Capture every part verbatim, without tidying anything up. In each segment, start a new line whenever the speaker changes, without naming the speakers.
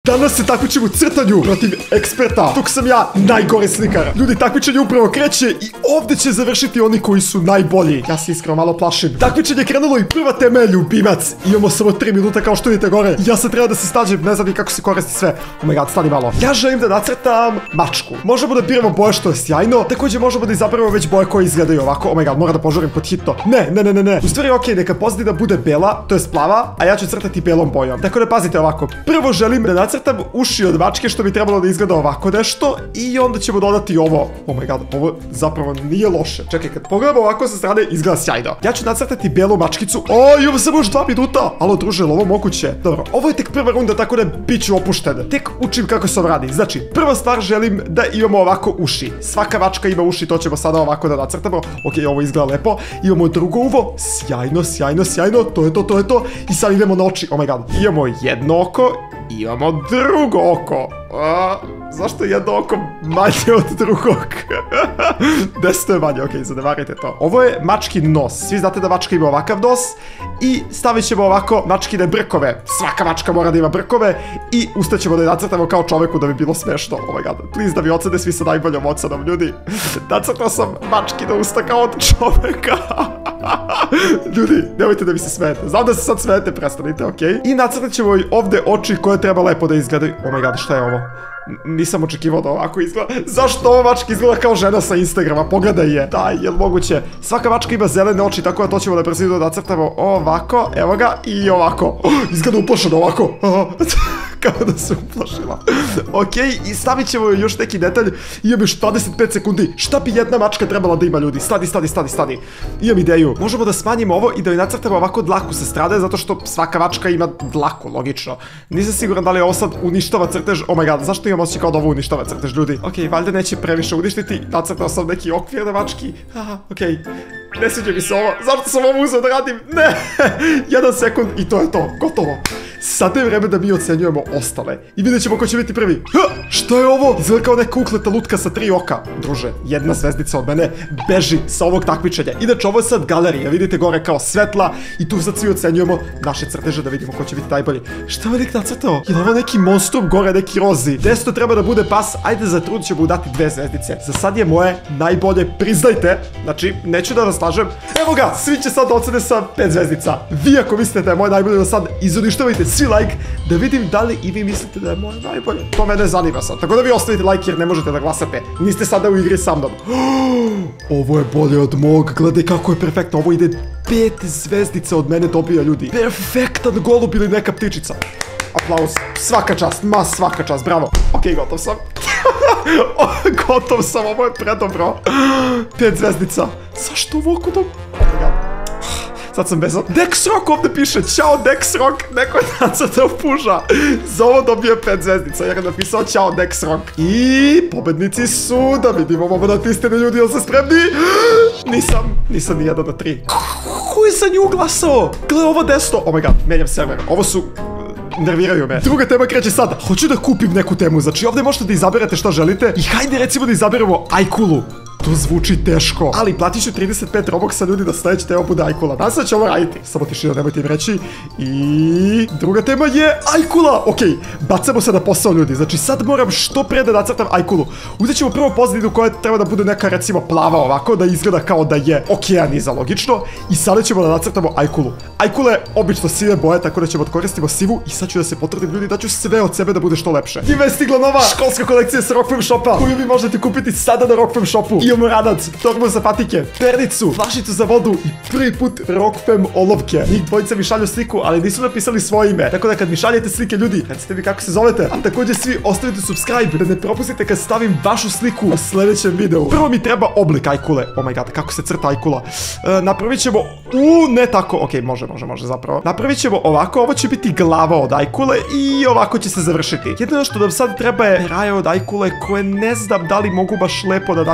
Danas se takmičimo u crtanju protiv eksperta. Tuk sam ja, najgori slikar. Ljudi, takmičenje upravo kreće i ovdje će završiti oni koji su najbolji. Ja se iskreno malo plašim. Takmičenje je krenulo i prva tema je ljubimac. Imamo samo tri minuta kao što vidite gore. Ja sam treba da se stađem, ne znam ni kako se koristi sve. Oh my god, stani malo. Ja želim da nacrtam mačku. Možemo da biramo boje što je sjajno. Također možemo da izaberemo već boje koje izgledaju ovako. Oh my god, moram da požurim pod hitno. Ne, ne, ne, ne, ne. U stvari, okej, neka pozadina da bude bela, to je plava, a ja ću crtati belom bojom. Tako da pazite ovako. Prvo želim da nacrtam uši od mačke, što bi trebalo da izgleda ovako nešto, i onda ćemo dodati ovo. Oh my god, ovo zapravo nije loše. Čekaj, kad pogledamo ovako sa strane, izgleda sjajno. Ja ću nacrtati belu mačkicu. O, imam samo još dva minuta. Alo, druže, ovo moguće? Dobro, ovo je tek prva runda, tako da bit ću opušten. Tek učim kako se ovo radi. Znači, prva stvar želim da imamo ovako uši. Svaka mačka ima uši, to ćemo sada ovako da nacrtamo. Ok, ovo izgleda lepo. Imamo drugo uvo. Sjajno, sjajno, sjajno. To je to, to je to. I sad idemo na oči. Oh my god. Imamo jedno oko. Imamo drugo oko. A, zašto je jedno oko manje od drugog? Desto je manje, okej, zanemarite to. Ovo je mačkin nos. Svi znate da mačka ima ovakav nos. I stavit ćemo ovako mačkine brkove. Svaka mačka mora da ima brkove. I ustaćemo da je nacrtamo kao čoveku da bi bilo smešno. Oh my god, please da mi ocene svi sa najboljom ocenom, ljudi. Nacrtao sam mačkine usta kao od čoveka. Ljudi, nemojte da mi se smijete. Znam da se sad smijete, prestanite, okej? I nacrtat ćemo i ovdje oči koje treba lepo da izgledaju. Oh my god, šta je ovo? Nisam očekivao da ovako izgleda. Zašto ova mačka izgleda kao žena sa Instagrama? Pogledaj je. Daj, jel moguće? Svaka mačka ima zelene oči, tako da to ćemo da brzino da nacrtamo ovako, evo ga, i ovako. Izgleda uplašeno ovako. Kao da se uplašila. Okej, i stavit ćemo još neki detalj. Imam još dvadeset pet sekundi. Šta bi jedna mačka trebala da ima, ljudi? Stani, stani, stani, stani. Imam ideju. Možemo da smanjimo ovo i da joj nacrtamo ovako dlaku sa strane, zato što svaka mačka ima dlaku, logično. Nisam siguran da li ovo sad uništava crtež. Oh my god, zašto imam osjećaj kao da ovo uništava crtež, ljudi? Okej, valjda neće previše uništiti. Nacrtao sam neki okvir na mački. Aha, okej. Ne sviđa mi se ovo. Zašto sam ovo uzeo da radim? Ne! Jedan sekund i to je to. Gotovo. Sada je vreme da mi ocenjujemo ostale. I vidjet ćemo ko će biti prvi. Ha! Što je ovo? Izgleda kao neka ukleta lutka sa tri oka. Druže, jedna zvezdica od mene beži sa ovog takmičenja. Inače, ovo je sad galerija. Vidite gore kao svetla. I tu sad svi ocenjujemo naše crteže da vidimo ko će biti najbolji. Šta je lik nacrtao? Je li ovo neki monstrum gore, neki rozi? Desto treba da bude pas. Ajde, za trud ćemo dati dve zvezdice. Za sad je moje najbolje. Priznajte. Znači, neću da vas lažem. Evo ga, svi će sad ocene sa pet zvezdica. Vi ako mislite da je moje najbolje do sad, izuništavajte svi like da vidim da li i vi mislite da je moje najbolje. To mene zanima sad. Tako da vi ostavite like jer ne možete da glasate. Niste sada u igri sa mnom. Ovo je bolje od mog. Gledaj kako je perfektno. Ovo ide pet zvezdica od mene dobija, ljudi. Perfektan golub ili neka ptičica. Aplauz. Svaka čast. Ma svaka čast. Bravo. Okej, gotov sam. Gotov sam. Ovo je predobro. Pet zvezdica. Zašto ovo kod... Sad sam bezan. Dexrock ovdje piše. Ćao Dexrock. Neko je nacrtao puža. Za ovo dobije pet zvezdica. Jer je napisao ćao Dexrock. I pobednici su, da vidimo moment istine, ljudi, jel ste spremni? Nisam. Nisam ni jedan na tri. Ko je za nju glasao? Gle ovo desno. Oh my god, menjam server. Ovo su... nerviraju me. Druga tema kreće sada. Hoću da kupim neku temu. Znači ovdje možete da izaberete što želite. I hajde recimo da izaberemo Ajkulu. To zvuči teško. Ali platit ću trideset pet robuxa, ljudi, da sljedeća tema bude Ajkula. Nadam se da će ovo raditi. Samo tišina, nemojte im reći. I... druga tema je Ajkula. Okej, bacamo se na posao, ljudi. Znači sad moram što pre da nacrtam Ajkulu. Uzet ćemo prvo pozadinu koja treba da bude neka recimo plava ovako, da izgleda kao da je okeaniza, logično. I sada ćemo da nacrtamo Ajkulu. Ajkula je obično sive boje, tako da ćemo koristimo sivu. I sad ću da se potvrdim, ljudi, da ću sve od sebe da bude što lepše. Njima je stigla nova školska kolekcija sa Rockfam shopa, koju vi možete kupiti sada na Rockfam shopu. Imamo radac, torbu za patike, pernicu, flašicu za vodu i prvi put Rockfam olovke. Njih dvojica mi šalju sliku, ali nisu napisali svoje ime. Tako da kad mi šaljete slike, ljudi, recite mi kako se zovete. A također svi ostavite subscribe da ne propustite kad stavim vašu sliku u sljedećem videu. Prvo mi treba oblik Ajkule. Oh my god, kako se crta Ajkula. E, napravit ćemo... U, ne tako. Ok, može, može, može zapravo. Napravit ćemo ovako, ovo će biti glava od Ajkule i ovako će se završiti. Jedino što nam sad treba je raja od Ajkule koje ne znam da li mogu baš lepo da nacrtam,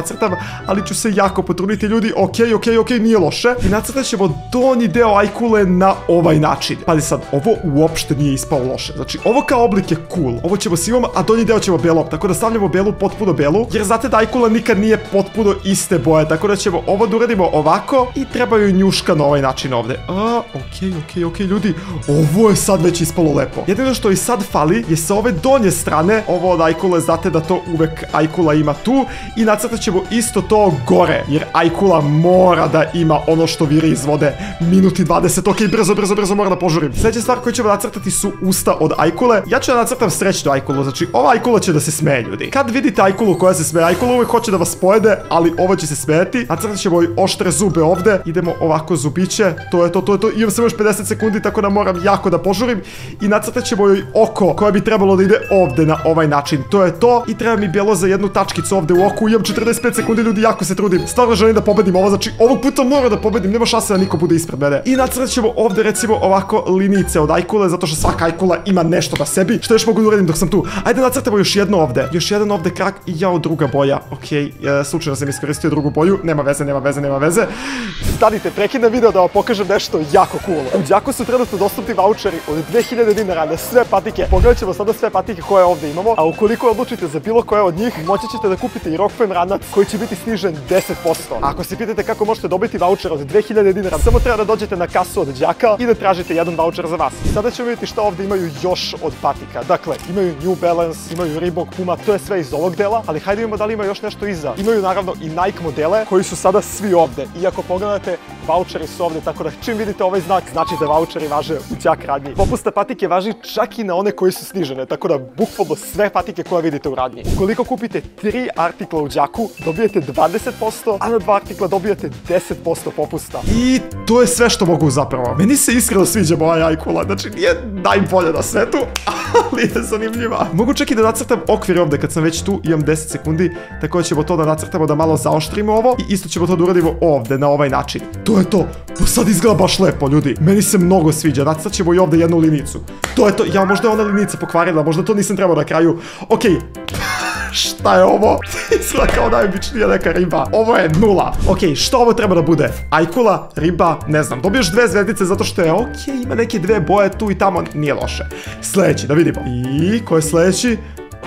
ali ću se jako potruditi ljudi. Ok, ok, ok, nije loše. I nacrtat ćemo donji deo ajkule na ovaj način. Pazi sad, ovo uopšte nije ispalo loše. Znači, ovo kao oblik je cool. Ovo ćemo sivom, a donji deo ćemo belom. Tako da stavljamo belu, potpuno belu. Jer znate da ajkula nikad nije potpuno iste boje. Tako da ćemo ovo da uradimo ovako. I trebaju njuška na ovaj način ovde. A, ok, ok, ok, ljudi. Ovo je sad već ispalo lepo. Jedino što i sad fali je sa ove donje strane. Ovo od ajkule, znate da to uvek ajkula ima tu. I nacrtat ćemo isto to gore. Jer ajkula mora da ima ono što viri iz vode. Minuti dvadeset. Ok, brzo, brzo, brzo, moram da požurim. Sljedeća stvar koju ćemo nacrtati su usta od ajkule. Ja ću da nacrtam srećnu ajkulu. Znači, ova ajkula će da se smeje, ljudi. Kad vidite ajkulu koja se smeje, ajkula uvek hoće da vas pojede, ali ovo će se smejeti. Nacrtat ćemo i oštre zube ovde. Idemo ovako zubiće. To je to, to je to. Imam samo još pedeset sekundi, tako da moram jako da požurim. I nacrtat ćemo joj oko koje bi trebalo da ide ovde na ovaj način. To je to. I treba mi bijelo za jednu tačkicu ovde u oku. Imam četrdeset pet sekundi, ljudi, jako se trudim. Stvarno želim da pobedim ovo. Znači, ovog puta moram da pobedim. Nema šanse da niko bude ispred mene. I nacrtat ćemo ovde recimo ovako linijice od ajkule, zato što svaka ajkula ima nešto na sebi. Što još mogu da uradim dok sam tu? Ajde nacrtamo još jedno ovde. Još jedan ovde krak i jao, druga boja. Ok, e, slučajno sam iskoristio drugu boju. Nema veze, nema veze, nema veze. Stanite, prekidam video da vam pokažem nešto jako cool. U Đaku su trenutno dostupni vaučeri od dve hiljade dinara na sve patike. Pogledat ćemo sada sve patike koje ovde imamo, a ukoliko odlučite za bilo koje od njih, moći ćete da kupite i Rockfan ranac koji će biti snižen deset posto. A ako se pitate kako možete dobiti vaučer od dve hiljade dinara, samo treba da dođete na kasu od Đaka i da tražite jedan vaučer za vas. Sada ćemo vidjeti šta ovde imaju još od patika. Dakle, imaju New Balance, imaju Reebok, Puma, to je sve iz ovog dela, ali hajde vidimo da li ima još nešto iza. Imaju naravno i Nike modele koji su sada svi ovde. I ako pogledate, vaučeri su ovde, tako da čim vidite ovaj znak, znači da vaučeri važe u Đak radnji. Popusta patike važi čak i na one koji su snižene, tako da bukvalno sve patike koje vidite u radnji. Ukoliko kupite tri artikla u Đaku, dobijete dvadeset posto, a na dva artikla dobijete deset posto popusta. I to je sve što mogu zapravo. Meni se iskreno sviđa moja ajkula, znači nije najbolja na svetu, ali je zanimljiva. Mogu čak i da nacrtam okvir ovde, kad sam već tu, imam deset sekundi, tako da ćemo to da nacrtamo, da malo zaoštrimo ovo i isto ćemo to da uradimo ovde, na ovaj način. To je to. To sad izgleda baš lepo, ljudi. Meni se mnogo sviđa. Nacrtat ćemo i ovde jednu linijicu. To je to. Ja, možda je ona linica pokvarila, možda to nisam trebao na kraju. Okej. Šta je ovo? Izgleda kao najobičnija neka riba. Ovo je nula. Ok, što ovo treba da bude? Ajkula, riba, ne znam. Dobiješ dve zvezdice zato što je ok, ima neke dve boje tu i tamo, nije loše. Sljedeći, da vidimo. I ko je sljedeći?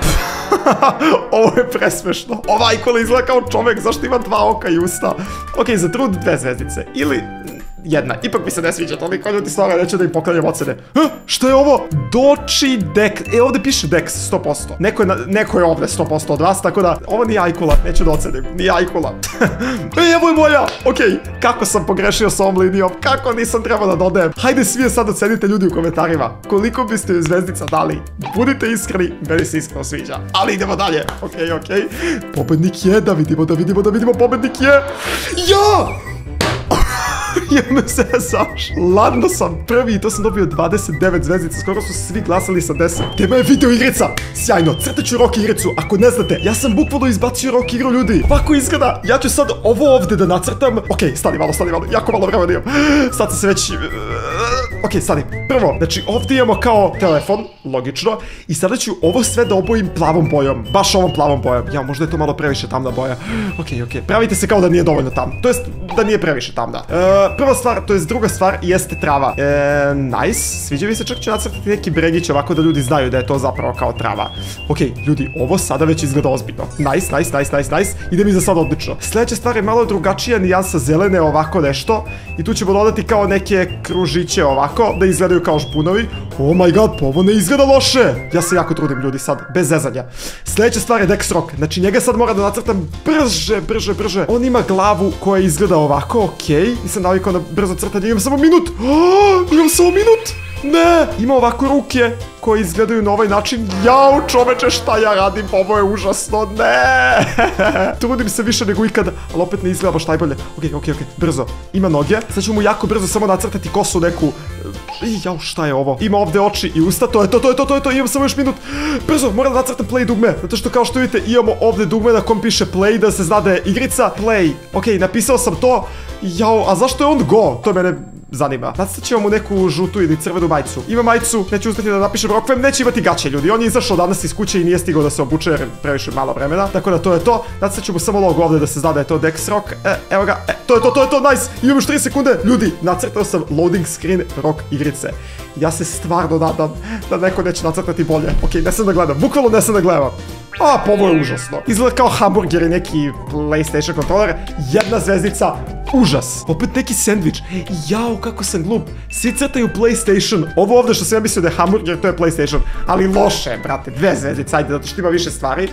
Ovo je presmešno. Ova ajkula izgleda kao čovek, zašto ima dva oka i usta? Ok, za trud dve zvezdice. Ili jedna. Ipak mi se ne sviđa toliko, ljudi, stvarno neću da im poklanjam ocene. Što je ovo? Doči Dex. E, ovde piše Dex, sto posto. Neko je, na, neko je ovde sto posto od vas, tako da ovo nije ajkula, neću da ocenim. Nije ajkula. E, evo je moja. Ok, kako sam pogrešio s ovom linijom? Kako nisam trebao da dodajem? Hajde svi je sad ocenite, ljudi, u komentarima. Koliko biste joj zvezdica dali? Budite iskreni, meni se iskreno sviđa. Ali idemo dalje. Ok, ok. Pobednik je, da vidimo, da vidimo, da vidimo, pobednik je. Ja! Ja me zezaš. Ladno sam prvi i to sam dobio dvadeset devet zvezdica. Skoro su svi glasali sa deset. Tema je video igrica. Sjajno, crtaću rock igricu. Ako ne znate, ja sam bukvalno izbacio rock igru, ljudi. Ovako izgleda. Ja ću sad ovo ovde da nacrtam. Ok, stani malo, stani malo. Jako malo vremena imam. Sad sam se već... Ok, stani. Prvo, znači ovdje imamo kao telefon, logično. I sada ću ovo sve da obojim plavom bojom. Baš ovom plavom bojom. Ja, možda je to malo previše tamna boja. Ok, ok. Pravite se kao da nije dovoljno tam. To jest, da nije previše tamna. E, prva stvar, to jest druga stvar, jeste trava. E, nice. Sviđa mi se, čak ću nacrtati neki bregić ovako da ljudi znaju da je to zapravo kao trava. Ok, ljudi, ovo sada već izgleda ozbiljno. Nice, nice, nice, nice, nice. Ide mi za sad odlično. Sljedeća stvar je malo drugačija nijansa zelene, ovako nešto. I tu ćemo dodati kao neke kružiće ovako, da izgledaju kao žbunovi. Oh my god, pa ovo ne izgleda loše. Ja se jako trudim, ljudi, sad, bez zezanja. Sljedeća stvar je Dex Rock. Znači, njega sad moram da nacrtam brže, brže, brže. On ima glavu koja izgleda ovako, okej. Nisam navikao na brzo crtanje, imam samo minut. Oh, imam samo minut. Ne, ima ovako ruke koje izgledaju na ovaj način. Jao, čoveče, šta ja radim? Ovo je užasno, ne. Trudim se više nego ikada, ali opet ne izgleda baš najbolje. Ok, ok, ok, brzo. Ima noge. Sad ću mu jako brzo samo nacrtati kosu neku. I, jao, šta je ovo? Ima ovde oči i usta, to je to, to je to, to je to. Imam samo još minut. Brzo, moram da nacrtam play dugme. Zato što, kao što vidite, imamo ovde dugme na kom piše play, da se zna da je igrica. Play. Ok, napisao sam to. Jao, a zašto je on go? To mene zanima. Nacrtat ćemo mu neku žutu ili crvenu majicu. Ima majicu, neću uspjeti da napišem Rockfam, neće imati gaće, ljudi. On je izašao danas iz kuće i nije stigao da se obuče jer previše malo vremena. Tako da to je to. Nacrtat ću mu samo logo ovdje da se zna da je to Dex Rock. E, evo ga. E, to je to, to je to, nice. Imam još tri sekunde. Ljudi, nacrtao sam loading screen Rock igrice. Ja se stvarno nadam da neko neće nacrtati bolje. Ok, ne sam da gledam. Bukvalno ne sam da gledam. A, pa ovo je užasno. Izgleda kao hamburger i neki PlayStation kontroler. Jedna zvezdica. Užas. Opet neki sandvič. Jao, kako sam glup. Svi crtaju PlayStation. Ovo ovdje što sam ja mislio da je hamburger, to je PlayStation. Ali loše, brate. Dve zvezdice, ajde, zato što ima više stvari.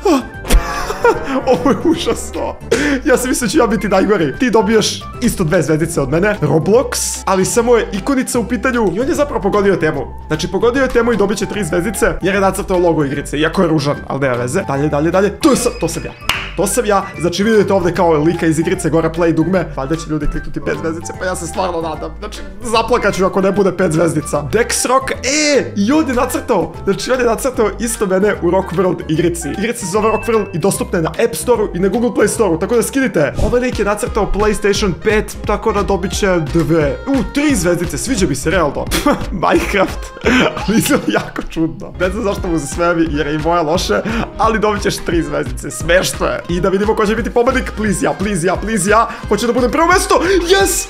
Ovo je užasno. Ja sam mislio da ću ja biti najgori. Ti dobiješ isto dve zvezdice od mene. Roblox, ali samo je ikonica u pitanju. I on je zapravo pogodio temu. Znači, pogodio je temu i dobit će tri zvezdice, jer je nacrtao logo igrice. Iako je ružan, ali nema veze. Dalje, dalje, dalje. To je sam, to sam ja. To sam ja. Znači, vidite ovdje kao lika iz igrice, gore play dugme. Valjda će ljudi kliknuti pet zvezdice, pa ja se stvarno nadam. Znači, zaplakat ću ako ne bude pet zvezdica. Dex Rock, e, i on je nacrtao. Znači, on je nacrtao isto mene u Rock World igrici. Igrica se zove Rock World i dostupna je na App Store-u i na Google Play Store-u, tako da skinite. Ovaj lik je nacrtao PlayStation pet, tako da dobit će dve. U, tri zvezdice, sviđa mi se, realno. Minecraft, ali izgleda jako čudno. Ne znam zašto mu se smevi, jer je i moja loše, ali dobit ćeš tri zvezdice, smešno je. I da vidimo ko će biti pobednik, please ja, please ja, please ja. Hoće da budem prvo mesto, yes!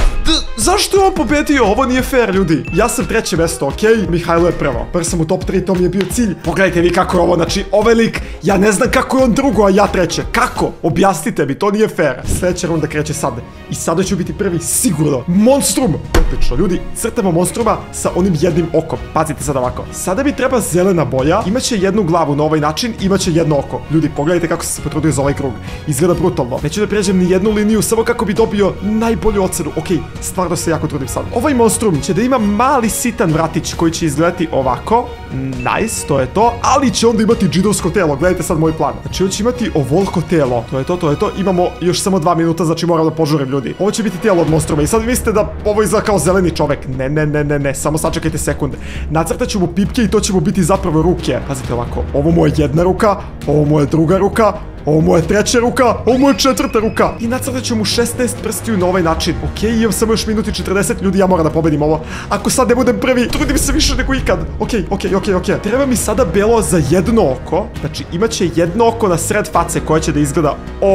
Zašto je on pobedio? Ovo nije fair, ljudi. Ja sam treće mesto, okej? Mihajlo je prvo. Prvo sam u top tri, to mi je bio cilj. Pogledajte vi kako je ovo, znači, ovaj lik, ja ne znam kako je on drugo, a ja treće. Kako? Objasnite mi, to nije fair. Sljedeća runda kreće sad. I sada ću biti prvi, sigurno. Monstrum! Odlično, ljudi, crtamo monstruma sa onim jednim okom. Pazite sad ovako. Sada mi treba zelena boja. Imaće jednu glavu na ovaj način, imaće jedno oko. Ljudi, pogledajte kako sam se potrudio za ovaj krug. Izgleda brutalno. Neću da pređem ni jednu liniju, samo kako bi dobio najbolju ocenu. Okej, stvarno se jako trudim sad. Ovaj monstrum će da ima mali sitan vratić koji će izgledati ovako. Nice, to je to. Ali će onda imati džidovsko telo. Gledajte sad moj plan. Znači, on će imati ovoliko telo. To je to, to je to. Imamo još samo dva minuta, znači moram da požurim, ljudi. Ovo će biti telo od monstruma. I sad vi mislite da ovo izgleda kao zeleni čovek. Ne, ne, ne, ne, ne. Samo sačekajte sekunde. Nacrtat ću mu pipke i to će mu biti zapravo ruke. Pazite ovako. Ovo mu je jedna ruka. Ovo mu je druga ruka. Ovo mu je treća ruka, ovo mu je četvrta ruka. I nacrtat ću mu šesnaest prstiju na ovaj način. Okej, imam samo još minuti četrdeset, ljudi, ja moram da pobedim ovo. Ako sad ne budem prvi, trudim se više nego ikad. Okej, okej, okej, okej. Treba mi sada belo za jedno oko. Znači, imat će jedno oko na sred face koje će da izgleda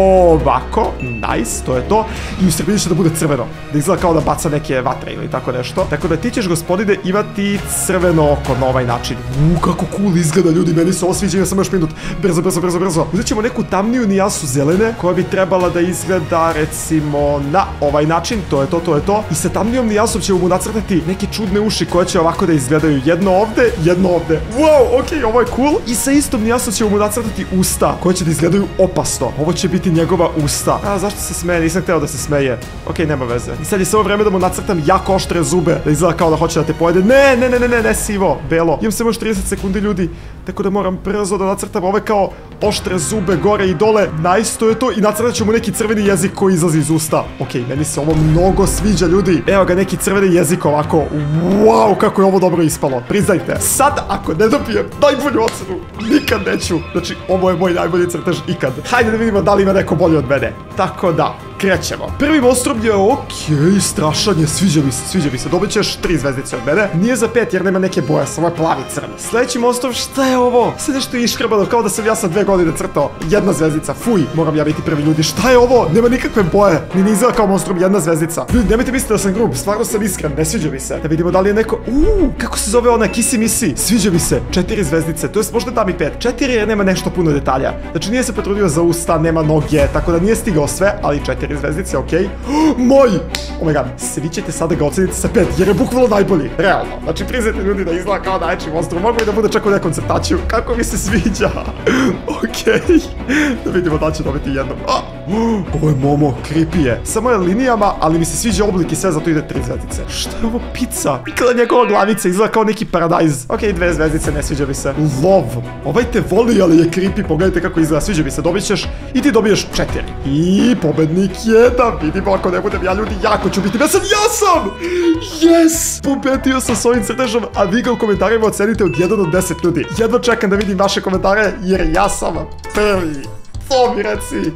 ovako. Nice, to je to. I u sredini će da bude crveno. Da izgleda kao da baca neke vatre ili tako nešto. Tako da ti ćeš, gospodine, imati crveno oko na ovaj način. Uuu, kako cool izgleda, ljudi, meni se ovo sviđa, imam samo još minut. Brzo, brzo, brzo, brzo. Uzet ćemo neku tamniju nijansu zelene, koja bi trebala da izgleda, recimo, na ovaj način. To je to, to je to. I sa tamnijom nijansom ćemo mu nacrtati neke čudne uši koje će ovako da izgledaju. Jedno ovde, jedno ovde. Wow, okej, ovo je cool. I sa istom nijansom ćemo mu nacrtati usta koje će da izgledaju opasno. Ovo će biti njegova usta. A, zašto se smeje? Nisam hteo da se smeje. Okej, nema veze. I sad je samo vreme da mu nacrtam jako oštre zube, da izgleda kao da hoće da te pojede. Ne, ne, ne, ne, ne, ne, sivo, belo. Imam samo još trideset sekundi, ljudi. Tako da moram brzo da nacrtam ove kao oštre zube gore i dole. Nice, to je to. I nacrtat ćemo neki crveni jezik koji izlazi iz usta. Okej, meni se ovo mnogo sviđa, ljudi. Evo ga, neki crveni jezik ovako. Wow, kako je ovo dobro ispalo. Priznajte. Sad, ako ne dobijem najbolju ocenu, nikad neću. Znači, ovo je moj najbolji crtež ikad. Hajde da vidimo da li ima neko bolji od mene. Tako da, krećemo. Prvi monstrum je okej, strašan je, sviđa mi se, sviđa mi se. Dobit ćeš tri zvezdice od mene. Nije za pet jer nema neke boje, samo je plavi crni. Sljedeći monstrum, šta je ovo? Sve nešto iškrebano, kao da sam ja sa dve godine crtao. Jedna zvezdica, fuj, moram ja biti prvi, ljudi. Šta je ovo? Nema nikakve boje. Ni ne izgleda kao monstrum, jedna zvezdica. Ljudi, nemojte misliti da sam grub, stvarno sam iskren, ne sviđa mi se. Da vidimo da li je neko. Uuu, kako se zove ona Kisi Misi? Sviđa mi se. Četiri zvezdice, to jest možda da mi pet. Četiri jer nema nešto puno detalja. Znači nije se potrudio za usta, nema noge, tako da nije stigao sve, ali četiri zvezdice, okej. Moj! Oh my god, svi ćete sada ga oceniti sa pet, jer je bukvalno najbolji. Realno. Znači priznajte, ljudi, da izgleda kao najveći monstrum. Mogu i da bude čak u nekom crtaču. Kako mi se sviđa. Okej. Da vidimo da će dobiti jednom. Ovo je Momo, creepy je. Samo je linijama, ali mi se sviđa oblik i sve, zato ide tri zvezdice. Šta je ovo, pizza? Nikada njegova glavica izgleda kao neki paradajz. Okej, dve zvezdice, ne sviđa mi se. Lov. Ovaj te voli, ali je creepy. Pogledajte kako izgleda, sviđa mi se. Dobit ćeš i ti dobiješ četiri. I pobednik je, da vidimo, ako ne budem ja, ljudi, jako ću biti besan. Ja sam! Yes! Pobedio sam s ovim crtežom, a vi ga u komentarima ocenite od jedan do deset, ljudi. Jedva čekam da vidim vaše komentare, jer ja sam prvi. To mi reci.